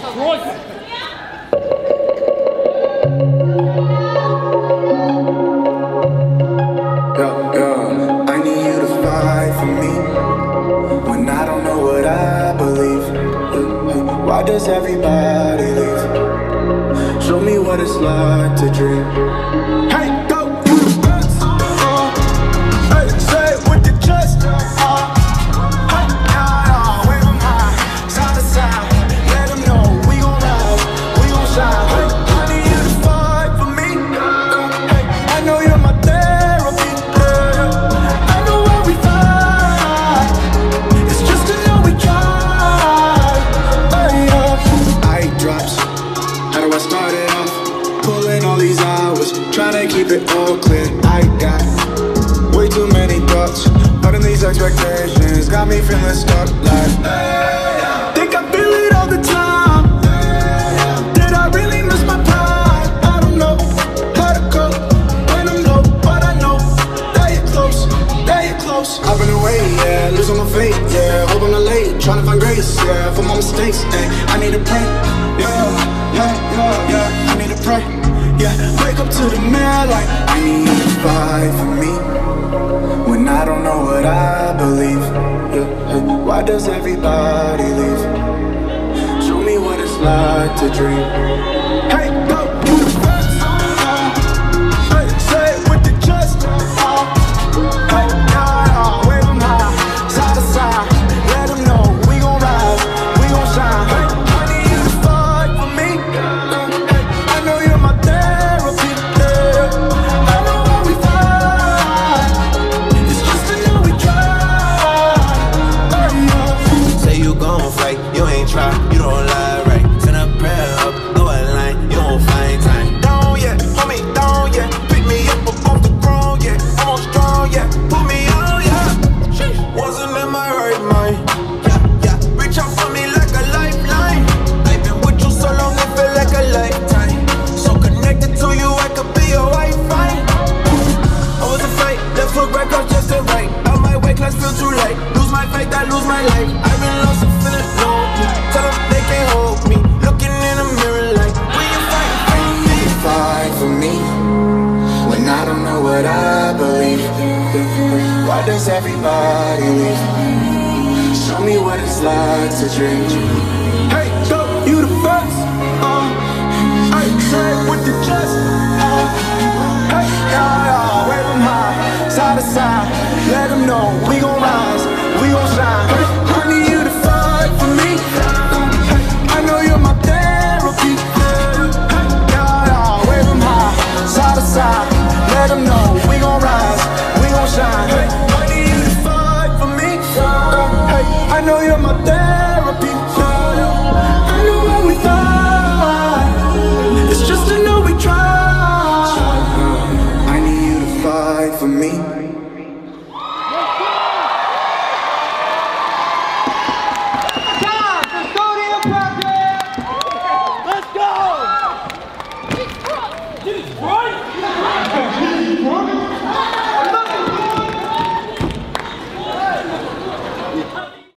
I need you to fight for me when I don't know what I believe. Why does everybody leave? Show me what it's like to dream. Hey, go, you the best. Hey, say it with your chest. Hey, wave 'em high, side to side. Let 'em know we gon' rise, we gon' shine. Hey, I need you to fight for me. Hey, I know you're my therapy. I know where we fight. It's just to know we tried. Hey, eye drops. How do I start it off? Pulling all these hours, trying to keep it all clear. I got way too many thoughts, but in these expectations got me feeling stuck like think I feel it all the time. Did I really miss my pride? I don't know how to cope when I'm low, but I know that you're close, that you're close. I've been away, yeah, losing my faith, yeah, hoping to late, trying to find grace, yeah, for my mistakes, ay, I need to pray, yeah, I need to pray, yeah, wake up to the mirror like I need you to fight for me when I don't know what I believe. Why does everybody leave? Show me what it's like to dream. Hey, go, you the best. Hey, say it with your chest. Hey, wave 'em high, side to side. Let 'em know we gon' rise, we gon' shine. Hey, I need you to fight for me. Hey, I know you're my therapy. I know where we fight. It's just to know we tried. Say you gon' fight, you ain't try, you don't lie right. Send a prayer up, go a line, you don't find time. Down yet, homie, down yet. Pick me up off the ground, yeah. I'm on strong, yeah. Put me on, yeah. Wasn't in my right mind, yeah. Reach out for me like a lifeline. I've been with you so long, it feel like a lifetime. So connected to you, I could be your Wi-Fi. I was a fight, left foot right, cause just the right. Out my way, class feel too light. Lose my faith, I lose my life. I've been lost and feeling lonely. Tell them they can't hold me. Looking in the mirror like, when you fight for me. Fight for me when I don't know what I believe. Why does everybody leave? Show me what it's like to dream. Hey, go, you the first. Hey, say it with your chest. Hey, wave 'em high, side to side. Let 'em know we gon' rise, we gon' shine. Hey, I need you to fight for me. Hey, I know you're my therapy. Hey, wave 'em high, side to side. Let 'em know we gon' rise, we gon' shine. Hey, I need you to fight for me. Hey, I know you're my therapy. I know where we fight. It's just to know we try. I need you to fight for me.